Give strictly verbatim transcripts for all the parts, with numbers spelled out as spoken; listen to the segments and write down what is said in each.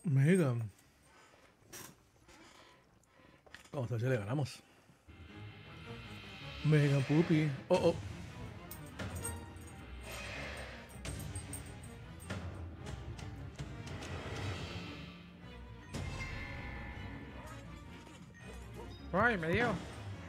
Megan. Vamos a ver si le ganamos. Megan Puppy. Oh, oh. ¡Ay, me dio!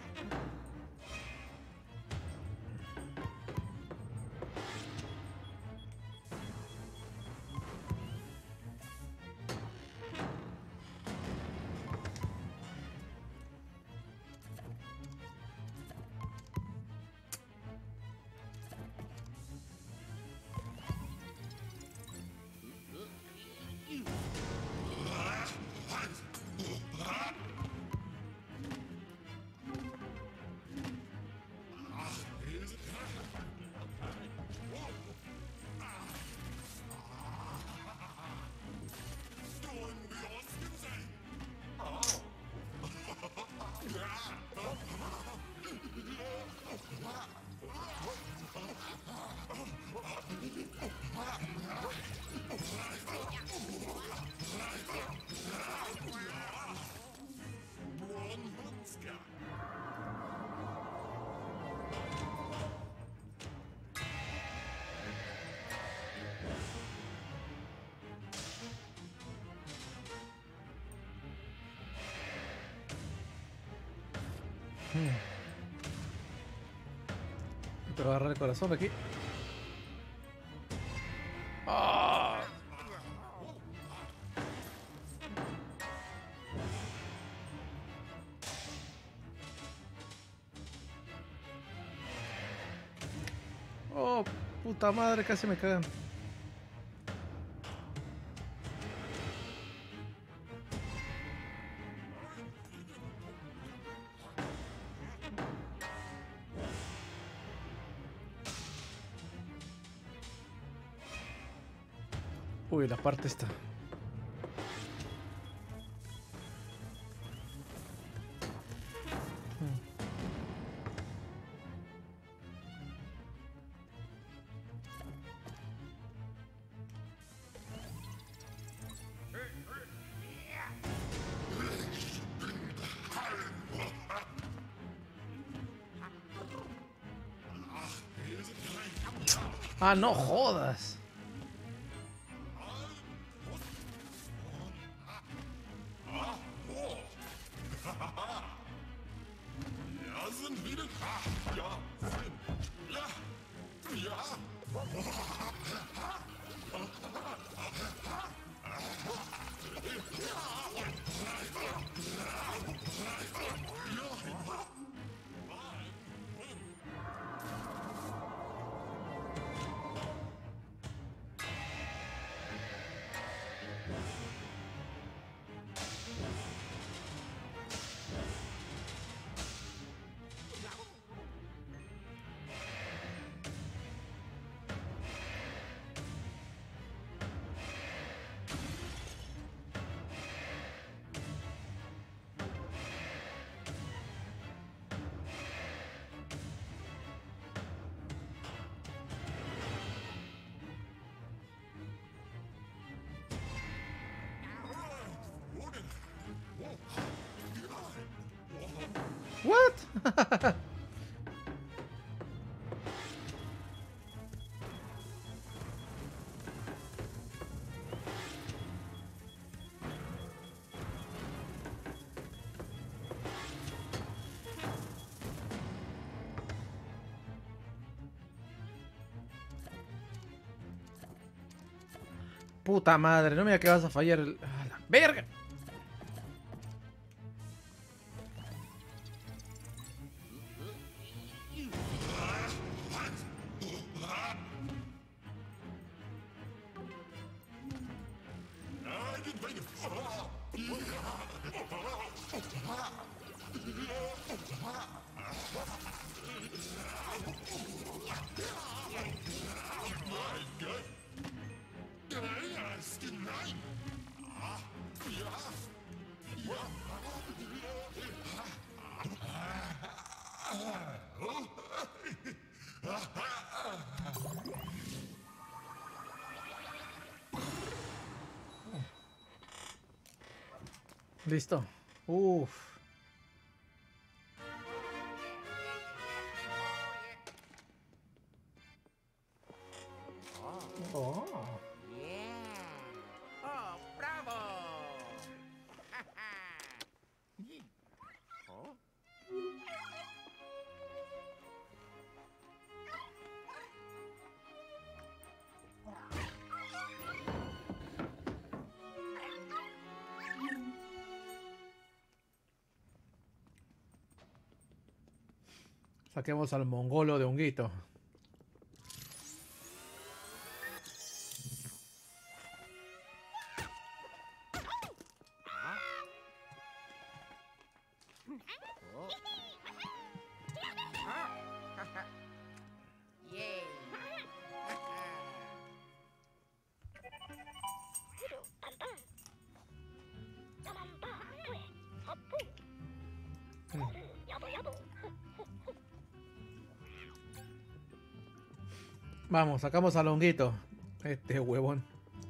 Hmm. Te va a agarrar el corazón aquí. ¡Ah! Oh, puta madre, casi me cagan. Uy, la parte está. Ah, no jodas. What? Puta madre, no me digas que vas a fallar el... ¡A la verga! Listo. Uf. Oh. ¡Oh, bravo! ¿Oh? Saquemos al mongolo de honguito. Oh. Ah. Yay. Vamos, sacamos al honguito. Este huevón.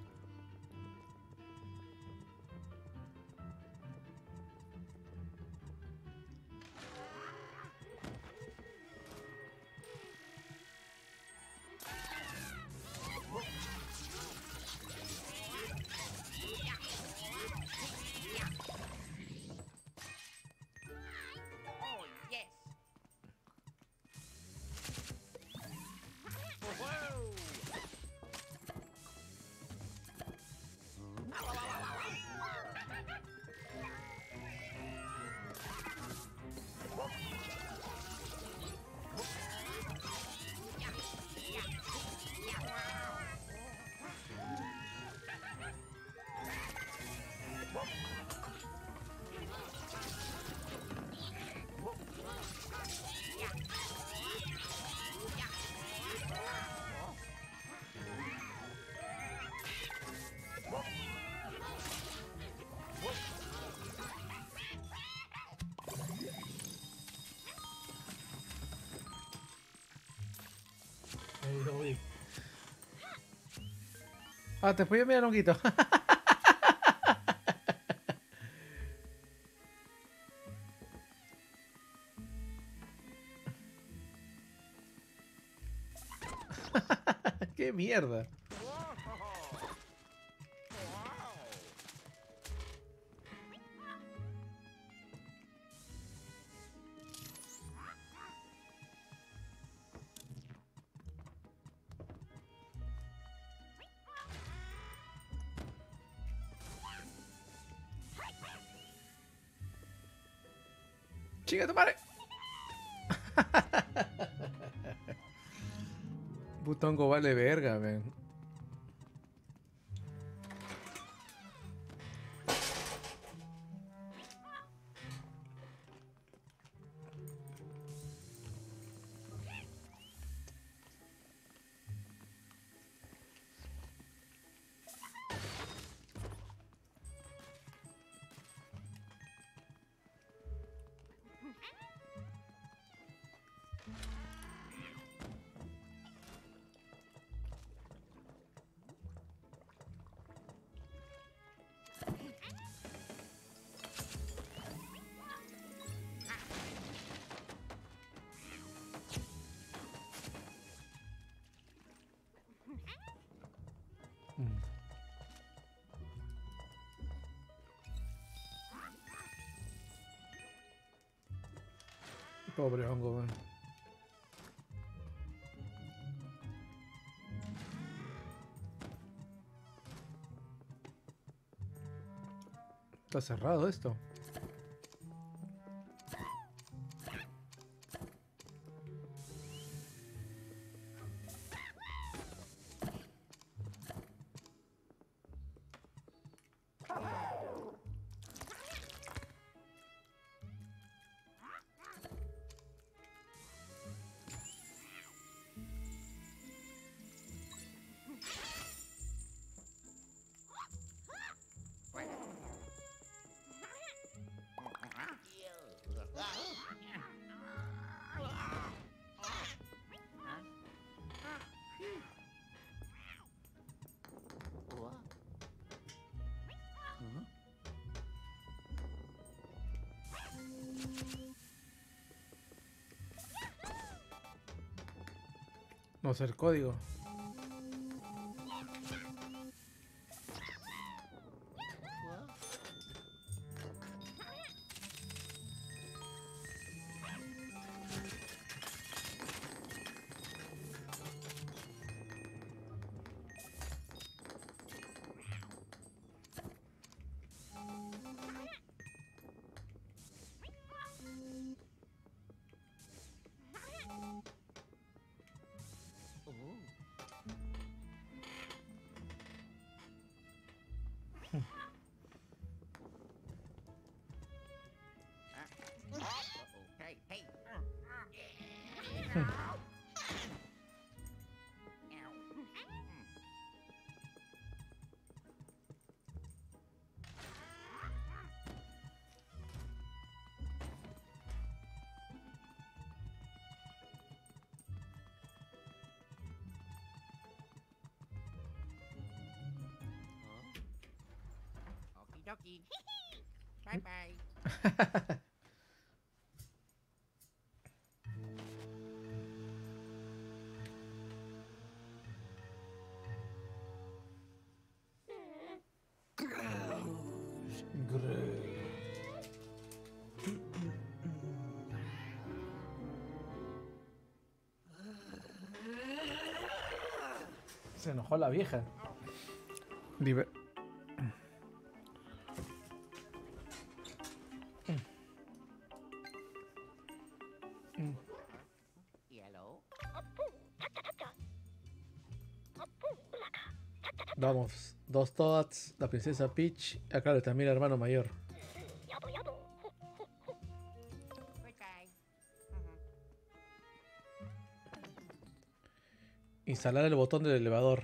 Oh, yes. Whoa. Ahí lo vi. Ah, te fui a mirar honguito. Qué mierda. Chinga tu madre. Butongo vale verga, man. Mm. Pobre hongo, man. Está cerrado esto. No sé el código. Hey, hey. Okie dokie. Bye bye. Se enojó la vieja. Diver- Yellow. Vamos, dos Toads, la princesa Peach, y acá también el hermano mayor. Goodbye. Instalar el botón del elevador.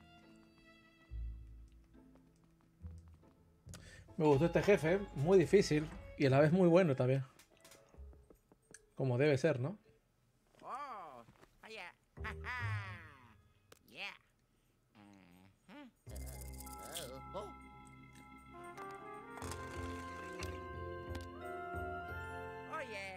Me gustó este jefe, muy difícil y a la vez muy bueno también. Como debe ser, ¿no? Oh, yeah. Ha-ha. Yeah. Uh-huh. Uh, oh. Oh, yeah.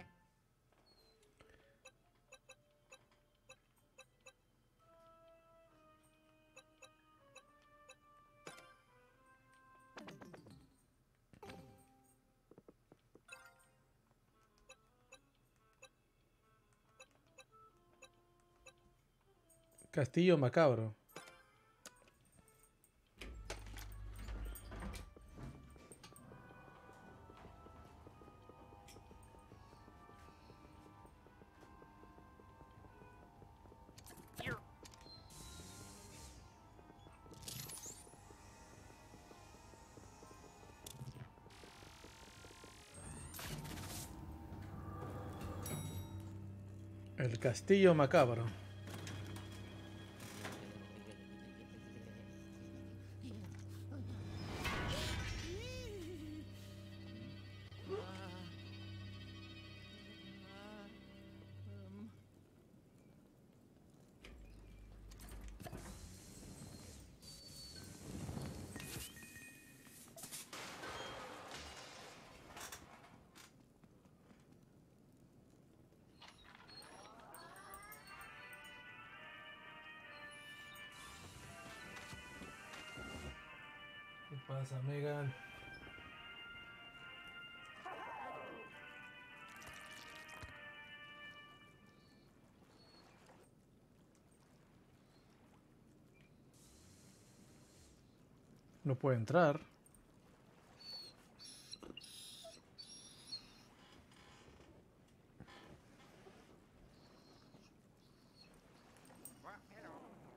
Castillo macabro. El castillo macabro. ¿Qué pasa, Megan? No puede entrar. Well, hello.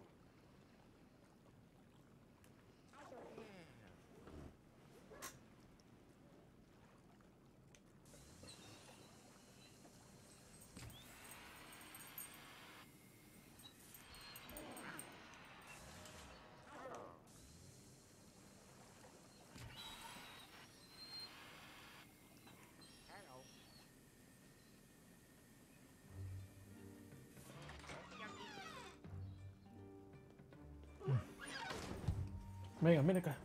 Hello. Megan, ven acá.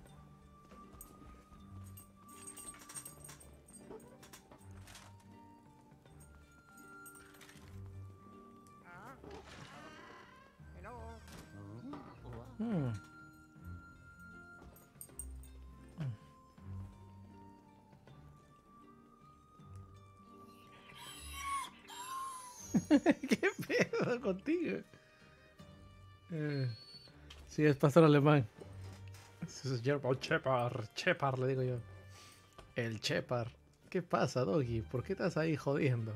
¿Qué pedo contigo? Eh, sí, es pastor alemán. Eso es German Shepard. Shepard, le digo yo. El Shepard. ¿Qué pasa, Doggy? ¿Por qué estás ahí jodiendo?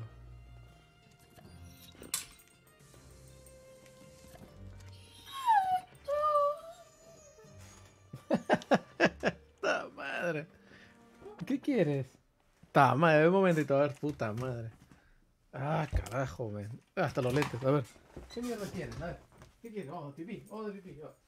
¡Ta madre! ¿Qué quieres? ¡Ta madre! Un momentito, a ver, puta madre. Ah, carajo, men. Hasta los lentes, a ver. ¿Qué mierda quieres? A ver. ¿Qué quieres? Oh, pipí. Oh, de pipí. Oh.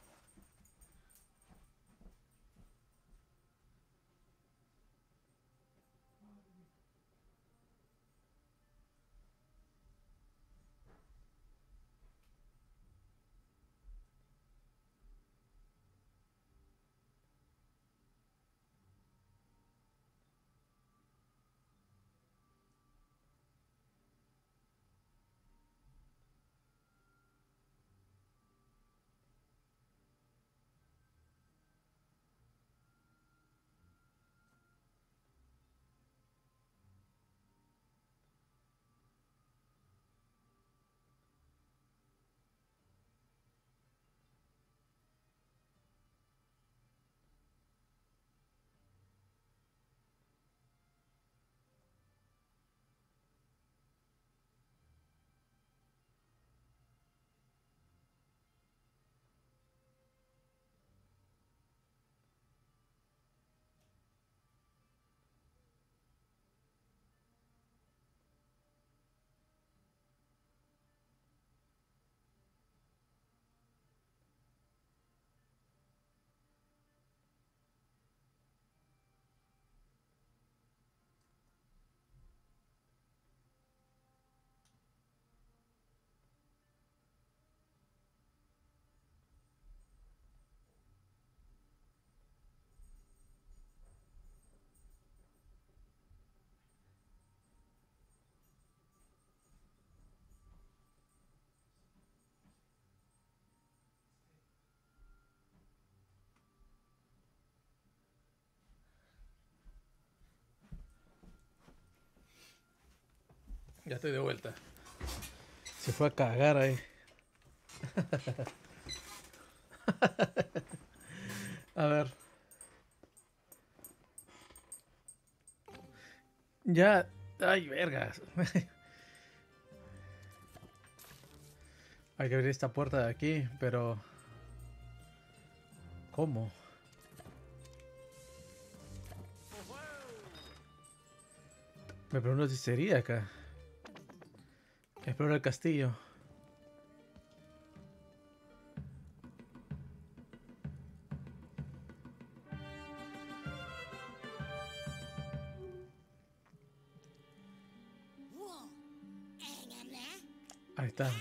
Ya estoy de vuelta. Se fue a cagar ahí. A ver. Ya. Ay, vergas. Hay que abrir esta puerta de aquí, pero... ¿Cómo? Me pregunto si sería acá. Explora el castillo. Ahí está.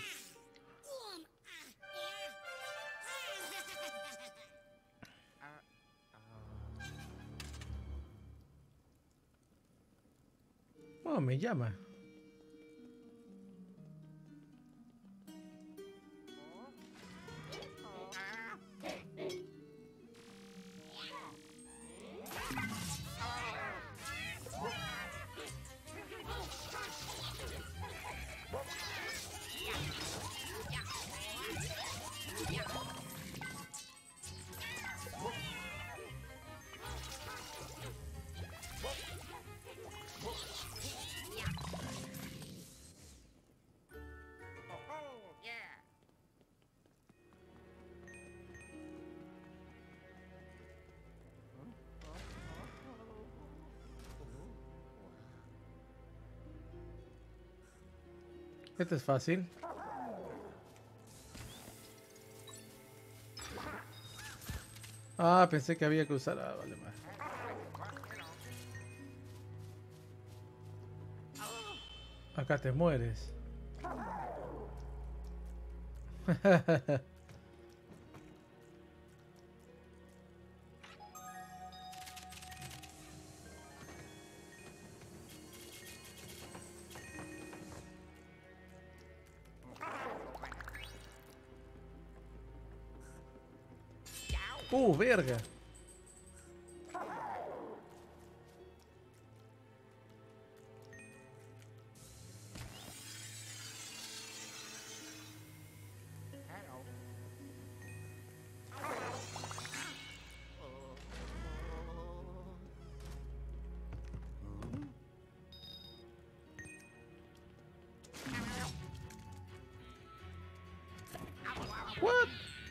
Oh, me llama. Este es fácil. Ah, pensé que había que usar... Ah, vale, más. Acá te mueres. Uh, verga. What?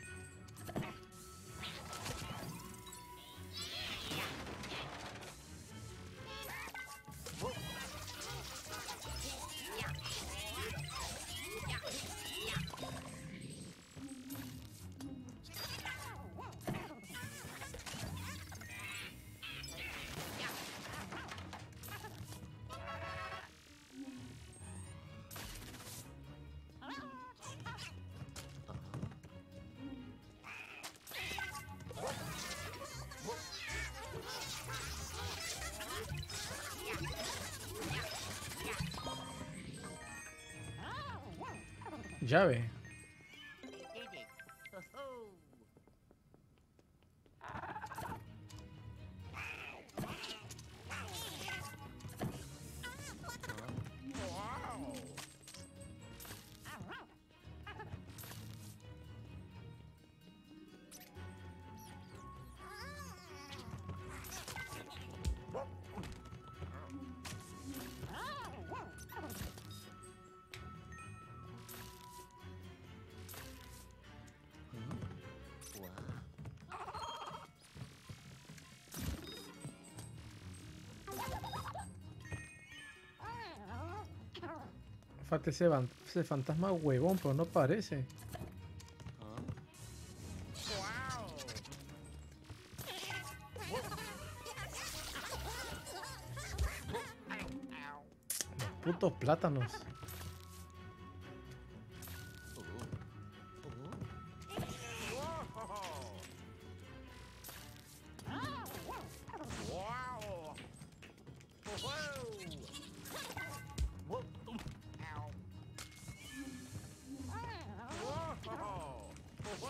Llave. Did it. Ho-ho. Wow. Falta ese, van- ese fantasma huevón, pero no parece. Wow. Ow, ow. Putos plátanos. Wow. Whoa. Ow. Whoa.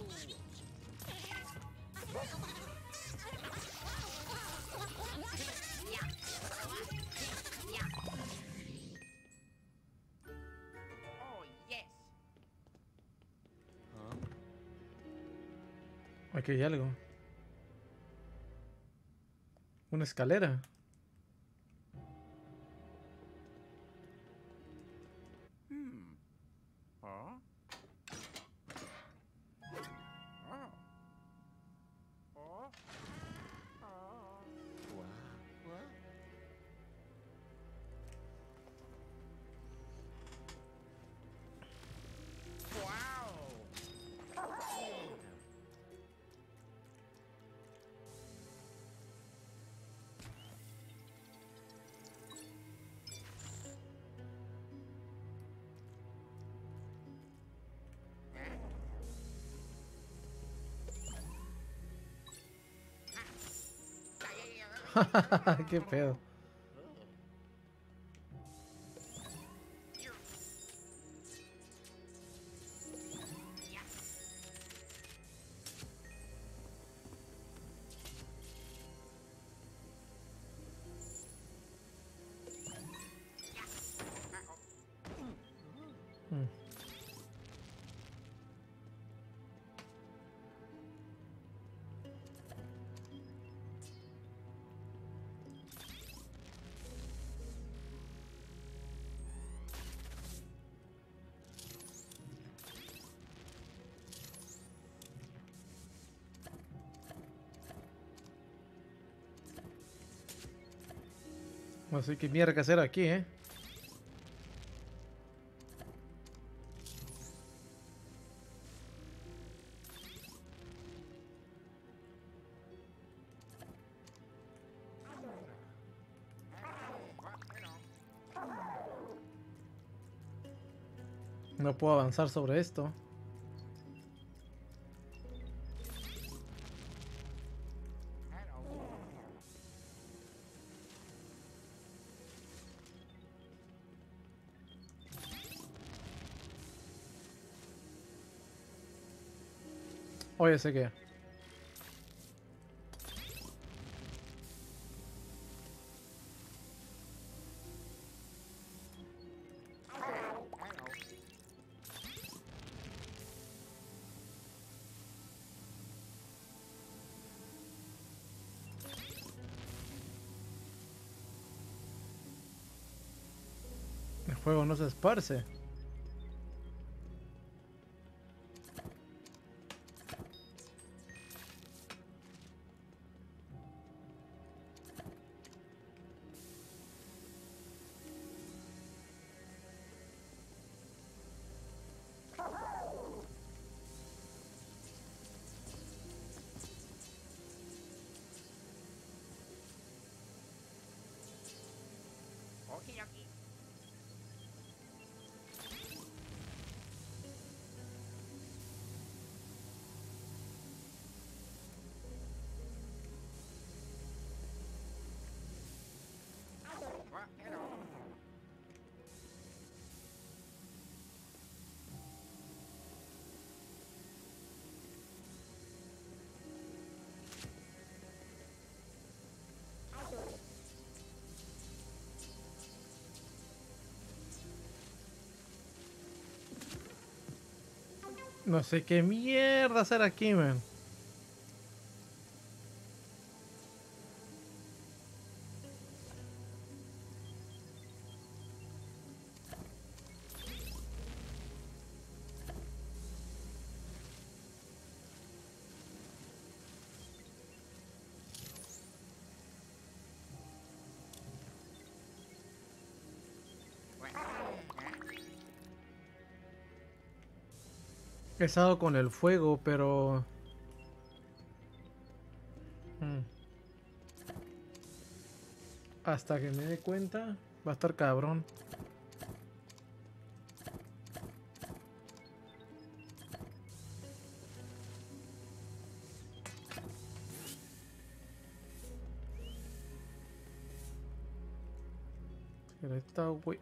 Oh, yes. Aquí hay algo. Una escalera. Hmm. Huh? Oh. Oh. Oh. Wow. Qué pedo. Mm. No sé qué mierda que hacer aquí, eh. No puedo avanzar sobre esto. Oye, sé que. El juego no se esparce. Okidoki. Well, hello. No sé qué mierda hacer aquí, man. Well, He estado con el fuego, pero... Mm. Hasta que me dé cuenta, va a estar cabrón. Pero esta güey...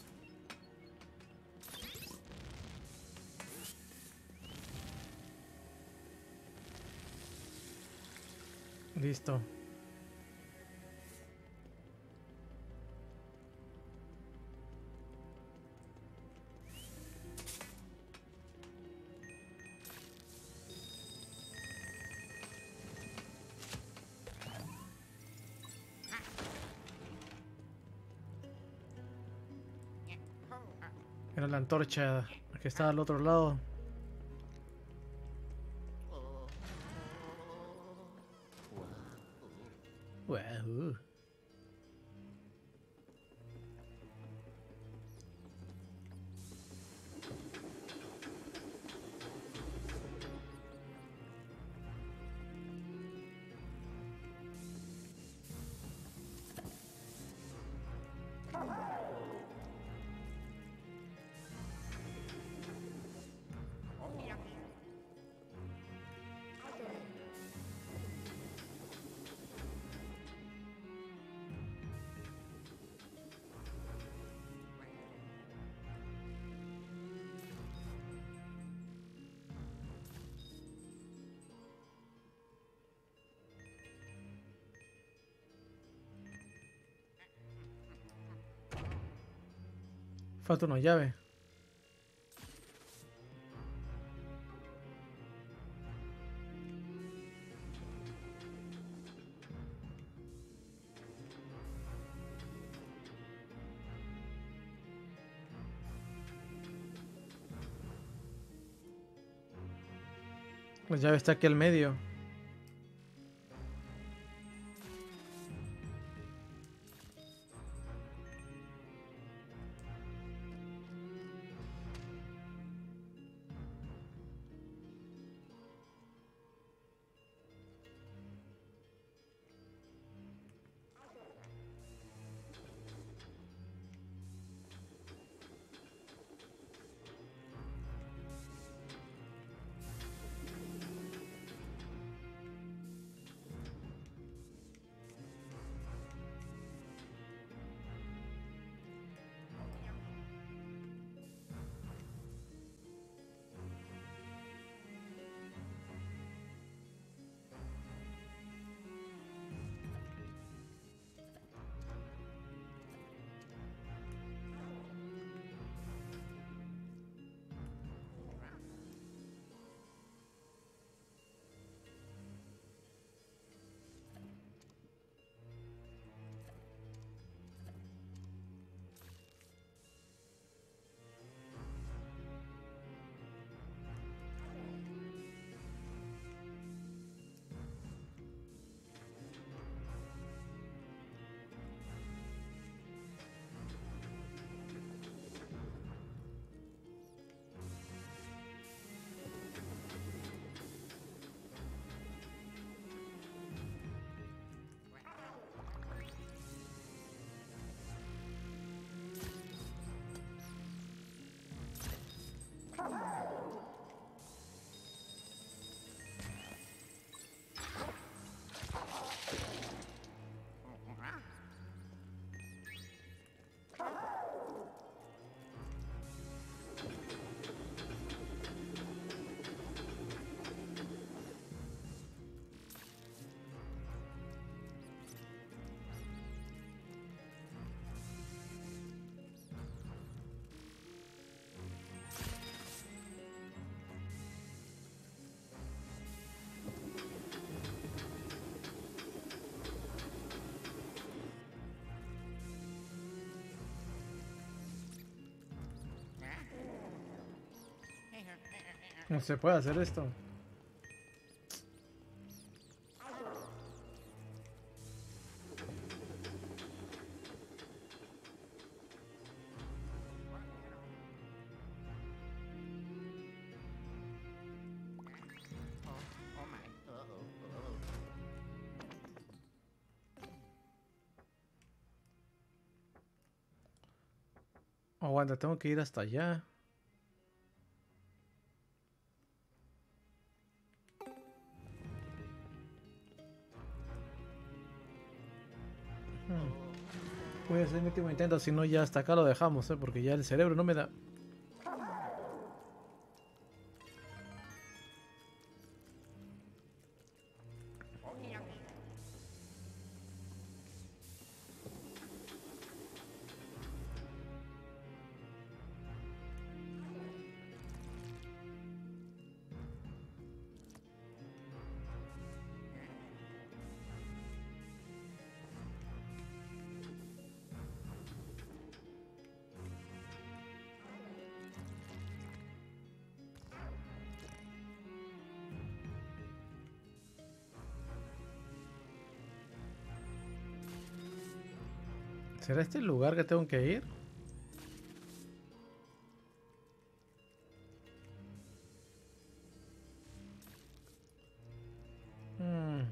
Listo. yeah. Oh, uh, Era la antorcha que estaba al otro lado. Wahoo. okidoki. Falta una llave. La llave está aquí al medio. No se puede hacer esto. Oh, oh my. Oh, oh, oh, oh. Aguanta, tengo que ir hasta allá. Hmm. Voy a hacer mi último intento, si no ya hasta acá lo dejamos, ¿eh? Porque ya el cerebro no me da. Okie dokie. ¿Será este el lugar que tengo que ir? Hmm.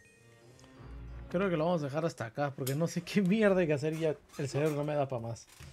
Creo que lo vamos a dejar hasta acá, porque no sé qué mierda hay que hacer y ya el cerebro no me da para más.